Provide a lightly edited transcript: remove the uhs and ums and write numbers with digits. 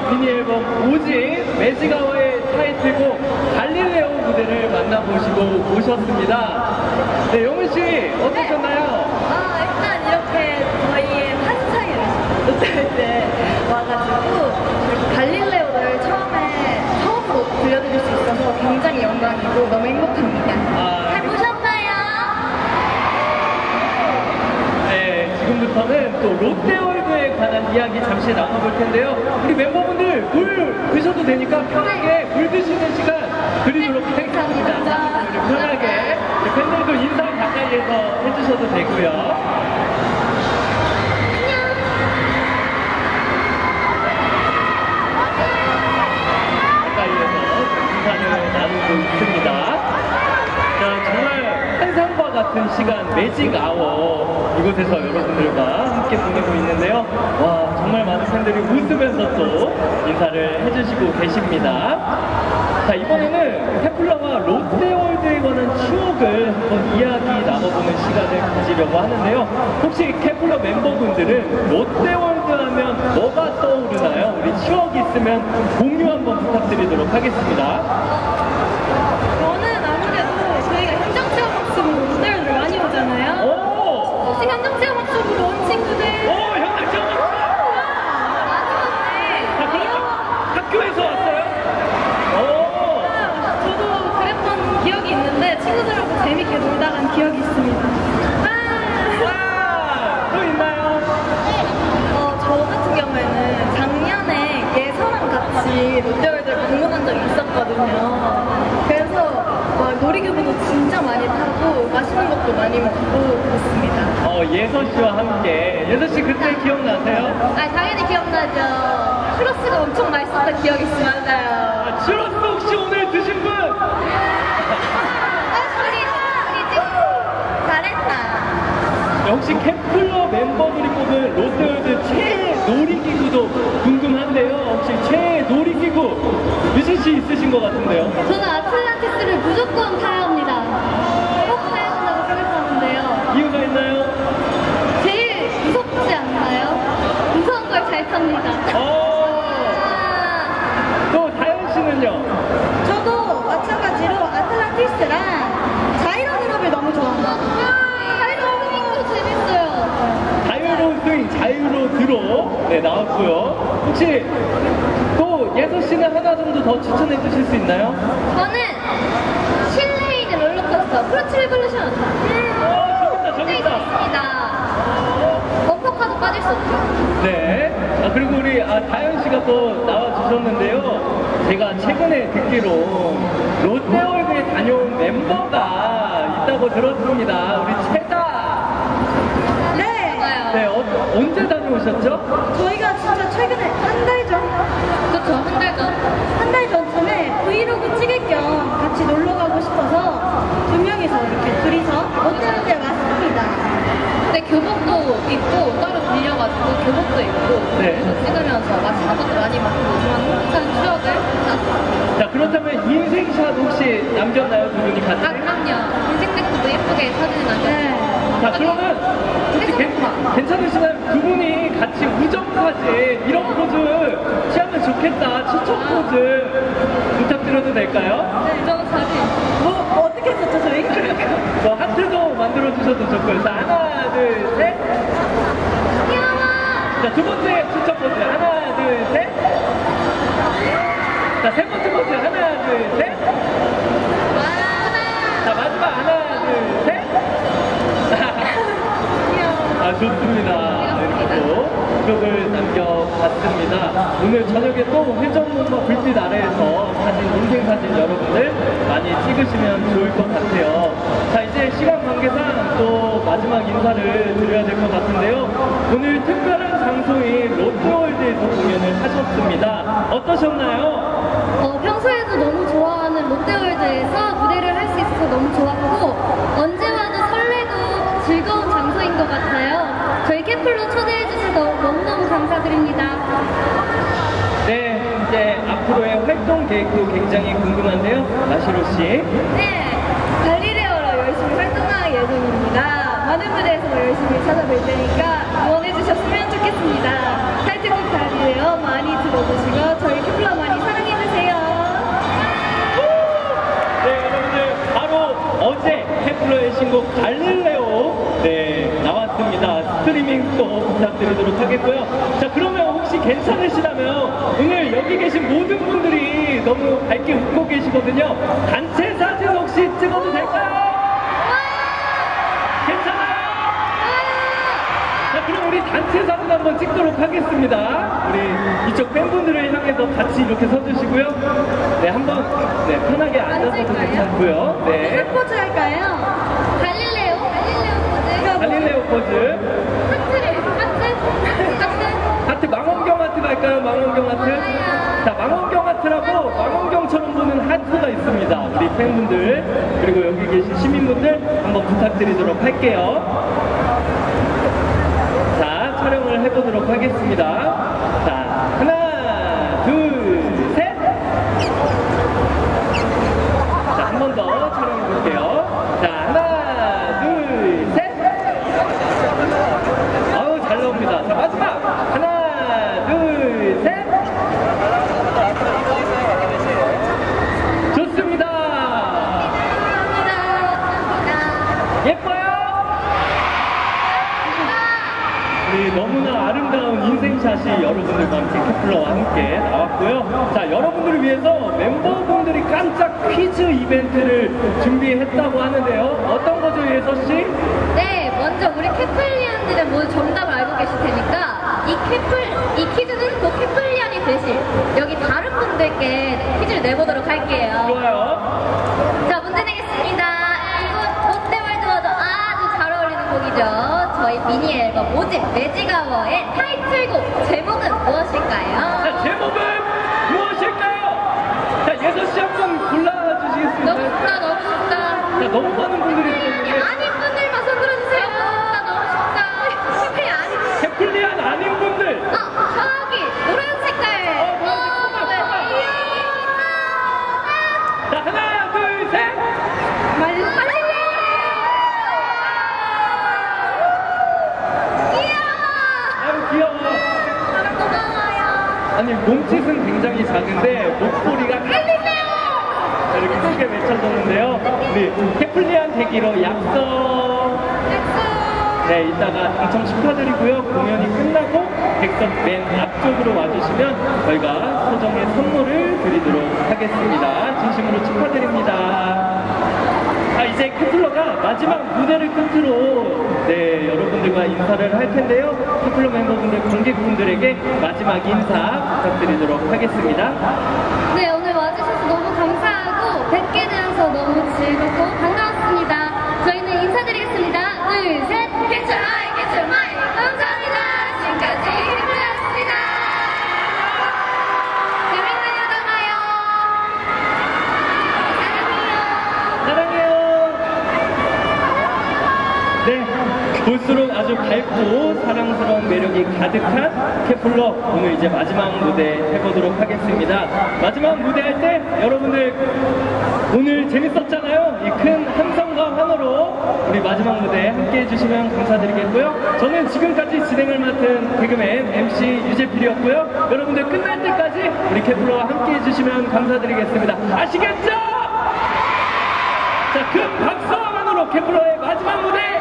미니 앨범 5집 매직아워의 타이틀곡 갈릴레오 무대를 만나보시고 오셨습니다. 네, 영훈씨 어떠셨나요? 일단 이렇게 저희의 환상을 롯데월드에 와가지고 갈릴레오를 처음으로 들려드릴 수 있어서 굉장히 영광이고 너무 행복합니다. 잘 보셨나요? 네, 지금부터는 또 롯데월드에 관한 이야기 잠시 나눠볼 텐데요. 우리 멤버분들 물 드셔도 되니까 편하게 물 드시는 시간 드리도록 하겠습니다. 편하게 팬들도 인사 가까이에서 해주셔도 되고요. 나누고 있습니다. 자, 정말 환상과 같은 시간 매직아워 이곳에서 여러분들과 함께 보내고 있는데요. 와, 정말 많은 팬들이 웃으면서 또 인사를 해주시고 계십니다. 자, 이번에는 테플러와 롯데월드에 관한 추억을 한번 이야기 나눠보는 시간을 가지려고 하는데요. 혹시 테플러 멤버분들은 롯데월드 하면 뭐가 떠오르나요? 우리 추억이 있으면 공유 한번 부탁드리도록 하겠습니다. 저는 아무래도 저희가 현장체험학습으로 롯데월드 많이 오잖아요. 혹시 현장체험학습으로 온 친구들? 현장체험학습! 자, 그럼 학교에서 왔어요? 저도 그랬던 기억이 있는데 친구들하고 재밌게 놀다 간 기억이 있습니다. 또 있나요? 저 같은 경우에는 작년에 예서랑 같이 롯데월드를 방문한 적이 있었거든요. 그래서 놀이기구도 진짜 많이 타고 맛있는 것도 많이 먹고 그렇습니다. 예서 씨와 함께. 예서 씨 그때 기억나세요? 당연히 기억나죠. 추러스가 엄청 맛있었던 기억이 있습니다. 추러스 혹시 오늘 드신 분? 잘했다. 역시 케플러 멤버들이 꼽은 롯데월드 최애 놀이기구도 궁금한데요. 혹시 최애 놀이기구 유진 씨 있으신 것 같은데요? 저는 아틀란티스를 무조건 타야 합니다. 꼭 타야 한다고 생각하는데요. 이유가 있나요? 제일 무섭지 않나요? 무서운 걸 잘 탑니다. 또 다현 씨는요? 저도 마찬가지로 아틀란티스랑 자이로드롭을 너무 좋아합니다. 자이로드롭도 재밌어요. 자유로운 스윙, 자유로드롭 네, 나왔고요. 혹시 또 예서 씨는 하나 정도 더 추천해 주실 수 있나요? 저는 실내에 있는 롤러코스터 프로치 레볼루션. 재밌다. 범퍼카도 빠질 수 없죠. 네. 그리고 우리 다현 씨가 또 나와주셨는데요. 제가 최근에 듣기로 롯데월드에 다녀온 멤버가 있다고 들었습니다. 우리 채다. 네. 맞아요. 네. 언제 다녀오셨죠? 저희가 진짜 최근에 한 달 전? 그렇죠. 한 달 전. 한 달 전쯤에 브이로그 찍을 겸 같이 놀러 가고 싶어서 두 명이서 이렇게 둘이서 롯데월드에 왔습니다. 근데 교복도 입고 따로 빌려가지고 교복도 입고 네. 찍으면서 맛있는 것도 많이 먹고 정말 행복한 추억을 쌓았어요. 자, 그렇다면 인생샷 혹시 남겼나요? 두 분이 같이? 그럼요. 인생 넥도 예쁘게 사진을 남겼어요. 자, 그러면 혹시 괜찮으시나요? 두 분이 같이 우정사진 이런 포즈 취하면 좋겠다. 추천 포즈 부탁드려도 될까요? 네, 우정사진. 어떻게 했었죠, 저희? 하트도 만들어주셔도 좋고요. 자, 하나, 둘, 셋. 귀여워. 자, 두 번째 추천 포즈. 하나, 둘, 셋. 자, 세 번째 포즈. 하나, 둘, 셋. 자, 마지막 하나, 둘, 셋. 좋습니다. 이렇게 또 기록을 남겨봤습니다. 오늘 저녁에 또 회전목마 불빛 아래에서 인생사진 여러분들 많이 찍으시면 좋을 것 같아요. 자, 이제 시간 관계상 또 마지막 인사를 드려야 될 것 같은데요. 오늘 특별한 장소인 롯데월드에서 공연을 하셨습니다. 어떠셨나요? 평소에도 너무 좋아하는 롯데월드에서 무대를 할 수 있어서 너무 좋았고 언제 와도 설레고 즐거운 장소인 것 같아요. 저희 케플러 초대해주셔서 너무너무 감사드립니다. 네, 이제 앞으로의 활동 계획도 굉장히 궁금한데요. 나시로씨. 네, 갈릴레오로 열심히 활동할 예정입니다. 많은 무대에서 열심히 찾아뵐 테니까 응원해주셨으면 좋겠습니다. 타이틀곡 갈릴레오 많이 들어주시고 케플러의 신곡 갈릴레오 나왔습니다. 스트리밍 또 부탁드리도록 하겠고요. 자, 그러면 혹시 괜찮으시다면 오늘 여기 계신 모든 분들이 너무 밝게 웃고 계시거든요. 단체 사진 혹시 찍어도 될까요? 괜찮아요? 자, 그럼 우리 단체 사진 한번 찍도록 하겠습니다. 우리 이쪽 팬분들을 향해서 같이 이렇게 서주시고요. 네, 한번 편하게 앉아서도 괜찮고요. 네. 무슨 포즈 할까요? 갈릴레오 포즈. 갈릴레오 포즈. 하트 망원경 하트 갈까요? 망원경 하트. 좋아요. 자, 망원경 하트라고 망원경처럼 보는 하트가 있습니다. 우리 팬분들 그리고 여기 계신 시민분들 한번 부탁드리도록 할게요. 자, 촬영을 해보도록 하겠습니다. 자, 하나, 둘, 셋. 자, 한 번 더 촬영해 볼게요. 자, 하나, 둘, 셋. 아우, 잘 나옵니다. 자, 마지막. 하나, 둘, 셋. 좋습니다. 예뻐요? 우리 너무나 아름다운 인생샷이 여러분들과 함께 케플러와 함께 나왔고요. 자, 여러분들을 위해서 멤버분들이 깜짝 퀴즈 이벤트를 준비했다고 하는데요. 어떤 거죠, 예서씨? 네, 먼저 우리 케플리안들은 모두 정답을 알고 계실 테니까 이 퀴즈는 곧 케플리안이 되실 여기 다른 분들께 퀴즈를 내보도록 할게요. 좋아요. 자, 문제 내겠습니다. 이곳 롯데월드와도 아주 잘 어울리는 곡이죠. 저희 미니 앨범 5집 매직아워의 타이틀곡 제목은 무엇일까요? 자, 제목은 무엇일까요? 자, 예서씨 한번 골라주시겠습니까? 너무 쉽다, 너무 쉽다. 자, 너무 많은 분들이 있는데 아닌 분들만 손 들어주세요. 너무 쉽다. 쉽게 아닌 분들. 케플리안 아닌 분들. 저기 노란 색깔. 자, 하나, 둘, 셋. 아유, 귀여워. 고마워요. 아니, 몸짓은 굉장히 작은데 목소리가 이렇게 크게 외쳐졌는데요. 우리 케플리안 대기로 약속. 네, 이따가 당첨 축하드리고요. 공연이 끝나고 객석 맨 앞쪽으로 와주시면 저희가 소정의 선물을 드리도록 하겠습니다. 진심으로 축하드립니다. 이제 케플러가 마지막 무대를 끝으로 여러분들과 인사를 할 텐데요. 케플러 멤버분들, 관객분들에게 마지막 인사 부탁드리도록 하겠습니다. 네, 오늘 와주셔서 너무 감사하고 뵙게 되어서 너무 즐겁고 반가웠습니다. 저희는 인사드리겠습니다. 둘, 셋, 캐쳐 아이, 캐쳐 마이. 감사합니다. 지금까지 케플러였습니다. 재밌는 여자 봐요. 사랑해요. 사랑해요. 네, 볼수록 아주 밝고 사랑스러운 매력이 가득한 케플러, 오늘 이제 마지막 무대 해보도록 하겠습니다. 마지막 무대 할 때 여러분들 오늘 재밌었잖아요. 이 큰 함성과 환호로 우리 마지막 무대 함께 해주시면 감사드리겠고요. 저는 지금까지 진행을 맡은 개그맨 MC 유재필이었고요. 여러분들 끝날 때까지 우리 케플러와 함께 해주시면 감사드리겠습니다. 아시겠죠? 자, 큰 박수와 환호로 케플러의 마지막 무대